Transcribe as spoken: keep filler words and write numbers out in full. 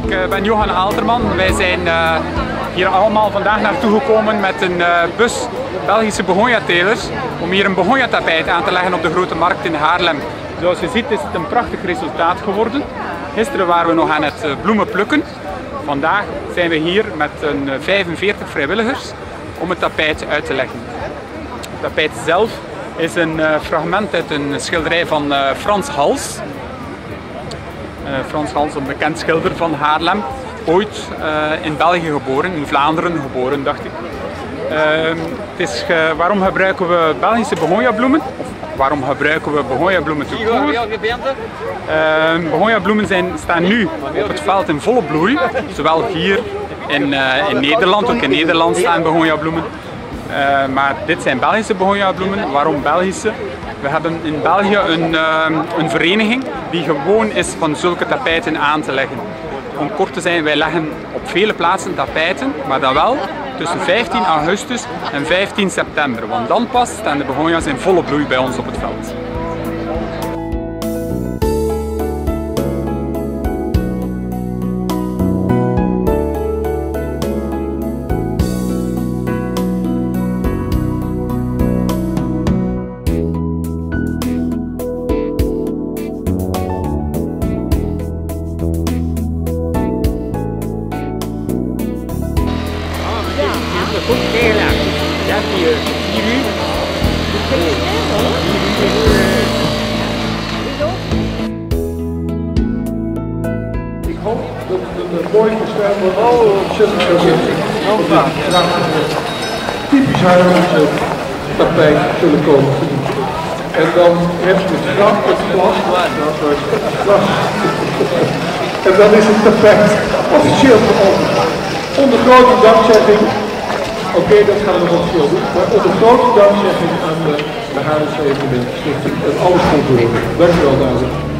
Ik uh, ben Johan Aalterman. Wij zijn uh, hier allemaal vandaag naartoe gekomen met een uh, bus Belgische begonia-telers om hier een begonia-tapijt aan te leggen op de Grote Markt in Haarlem. Zoals je ziet is het een prachtig resultaat geworden. Gisteren waren we nog aan het uh, bloemen plukken. Vandaag zijn we hier met een uh, vijfenveertig vrijwilligers om het tapijt uit te leggen. Het tapijt zelf is een uh, fragment uit een schilderij van uh, Frans Hals. Uh, Frans Hals, een bekend schilder van Haarlem, ooit uh, in België geboren, in Vlaanderen geboren, dacht ik. Uh, het is, uh, waarom gebruiken we Belgische begonia-bloemen? Of waarom gebruiken we begonia-bloemen te koer? Uh, begonia-bloemen zijn, staan nu op het veld in volle bloei, zowel hier in, uh, in Nederland, ook in Nederland staan begonia-bloemen. Uh, maar dit zijn Belgische begonia-bloemen. Waarom Belgische? We hebben in België een, uh, een vereniging die gewoon is van zulke tapijten aan te leggen. Om kort te zijn, wij leggen op vele plaatsen tapijten, maar dan wel tussen vijftien augustus en vijftien september. Want dan pas staan de begonia's in volle bloei bij ons op het veld. Goed heel erg. Ja, hier. Hier. Ik hoop dat het een mooi bescherm wordt als het typisch Haarlemse tapijt zullen komen. En dan heb je het graf, het glas, glas. En dan is het tapijt officieel geopend. Onder grote dankzegging. Oké, okay, dat gaan we nog officieel doen, maar onder grote dankzegging aan de, de Haarlemse Evenementenstichting en alles goed doen. Dankjewel, dames.